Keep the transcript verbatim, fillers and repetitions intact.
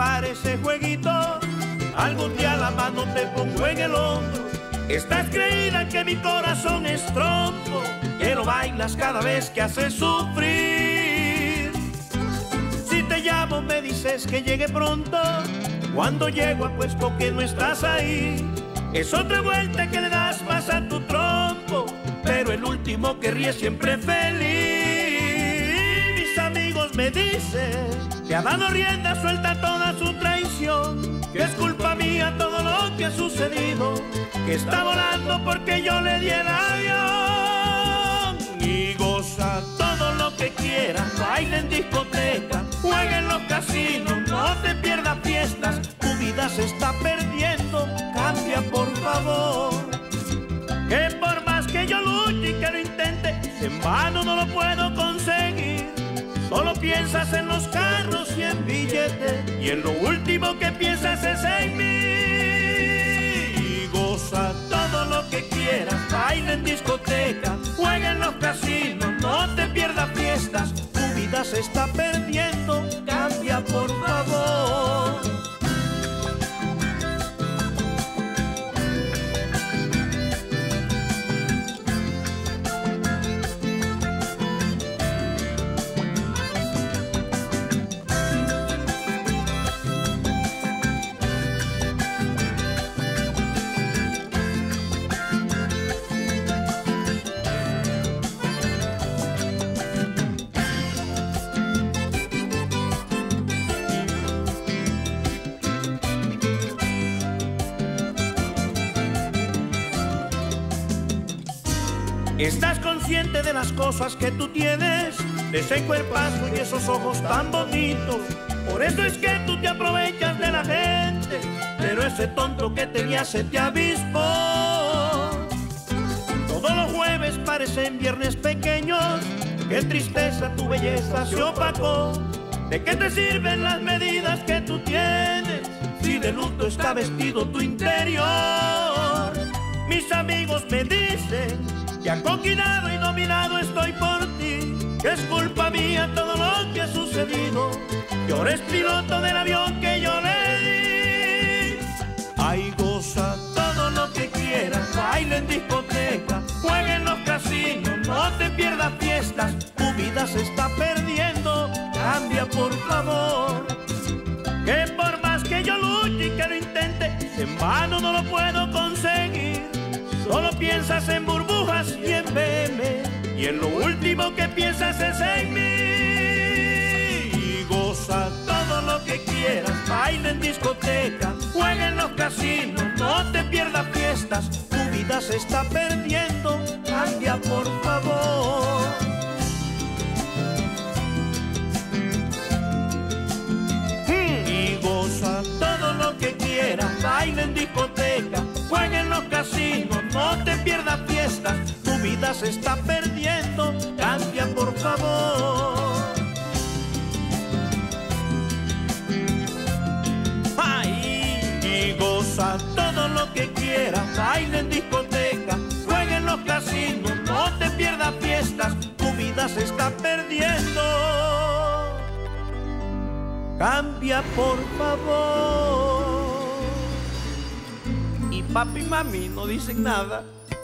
para ese jueguito. Algún día la mano te pongo en el hombro. Estás creída que mi corazón es trompo, que no bailas cada vez que haces sufrir. Si te llamo me dices que llegue pronto. Cuando llego apuesto que no estás ahí. Es otra vuelta que le das más a tu trompo, pero el último que ríe siempre feliz. Mis amigos me dicen que ha dado rienda suelta a toda su traición, que es culpa mía todo lo que ha sucedido, que está volando porque yo le di el avión. Y goza todo lo que quieras, baila en discoteca, juega en los casinos, no te pierdas fiestas, tu vida se está perdiendo, cambia por favor. Que por más que yo luche y que lo intente, en vano no lo puedo conseguir. Solo piensas en los carros y en billetes, y en lo último que piensas es en mí. Y goza todo lo que quieras, baila en discoteca, juega en los casinos, no te pierdas fiestas, tu vida se está perdiendo, cambia por favor. ¿Estás consciente de las cosas que tú tienes? De ese cuerpazo y esos ojos tan bonitos. Por eso es que tú te aprovechas de la gente, pero ese tonto que tenías se te avispó. Todos los jueves parecen viernes pequeños, qué tristeza tu belleza se opacó. ¿De qué te sirven las medidas que tú tienes si de luto está vestido tu interior? Mis amigos me dicen que acoquinado y dominado estoy por ti, que es culpa mía todo lo que ha sucedido, que ahora es piloto del avión que yo le di. Ay, goza todo lo que quieras, baila en discoteca, juega en los casinos, no te pierdas fiestas, tu vida se está perdiendo, cambia por favor. Que por más que yo luche y que lo intente, en vano no lo puedo conseguir. Solo piensas en burbujas y en verme, y en lo último que piensas es en mí. Y goza todo lo que quieras, baila en discoteca, juega en los casinos, no te pierdas fiestas, tu vida se está perdiendo, cambia por favor. Y goza todo lo que quieras, baila en discoteca, juega en los casinos, no te pierdas fiestas, tu vida se está perdiendo, cambia por favor. Ay, y goza todo lo que quieras, baila en discoteca, juega en los casinos, no te pierdas fiestas, tu vida se está perdiendo, cambia por favor. Y papi y mami no dicen nada.